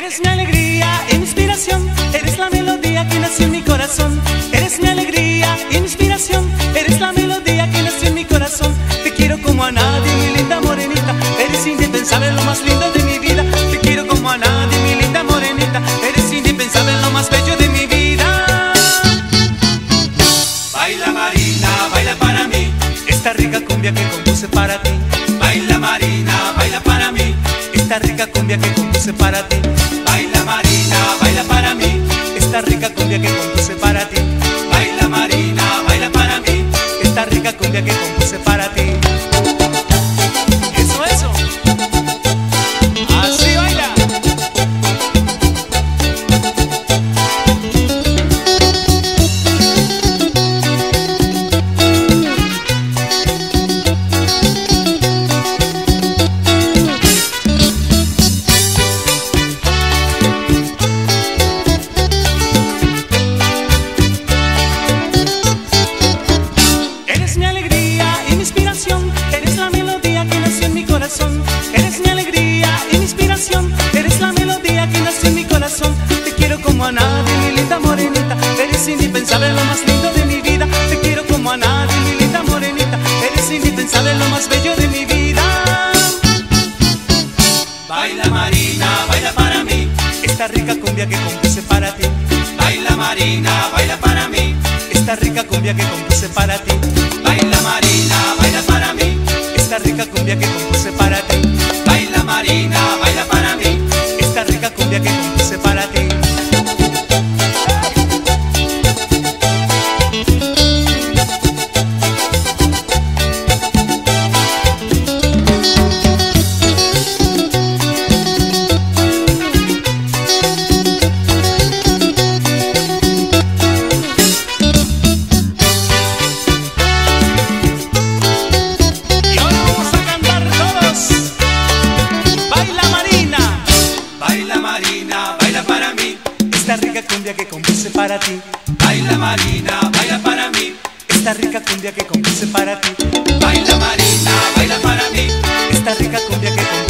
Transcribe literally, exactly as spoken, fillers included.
Eres mi alegría y mi inspiración, eres la melodía que nació en mi corazón. Eres mi alegría y mi inspiración, eres la melodía que nació en mi corazón. Te quiero como a nadie, mi linda morenita, eres indispensable, lo más lindo de mi vida. Te quiero como a nadie, mi linda morenita, eres indispensable, lo más bello de mi vida. Baila Marina, baila para mí, Esta rica cumbia que compuse para ti. baila Marina, baila para mí, Esta rica cumbia que compuse para ti. baila Marina, baila para mí, Esta rica cumbia que compuse para ti. baila Marina, baila para mí. Esta rica cumbia que compuse para ti. Eso, eso. Así baila. Eres mi alegría y mi inspiración, eres la melodía que nació en mi corazón. Eres mi alegría y mi inspiración, eres la melodía que nació en mi corazón. Te quiero como a nadie, mi linda morenita, eres indispensable, lo más lindo de mi vida. Te quiero como a nadie, mi linda morenita, eres indispensable, lo más bello de mi vida. Baila Marina, baila para mí, Esta rica cumbia que compuse para ti. baila Marina, baila para mí, Esta rica cumbia que compuse para ti. baila Marina, baila para mí, Esta rica cumbia que compuse para ti. baila Marina, baila para mí. Esta rica cumbia que compuse para ti. Y ahora vamos a cantar todos. Baila Marina, Baila Marina, baila para mí, esta rica cumbia que compuse para ti. baila Marina, baila para mí, Esta rica cumbia que compuse para ti. baila Marina, baila para mí. Esta rica cumbia que compuse